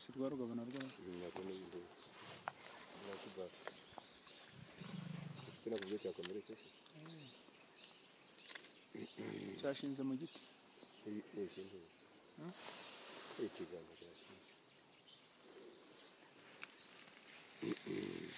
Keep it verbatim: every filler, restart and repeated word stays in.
si rwa rugabo na rwo ntabwo n'ibindi nakuba ufite nabwo cyakomeretse se cyashinze mu giti iyi ikindi ikiganza cyashinze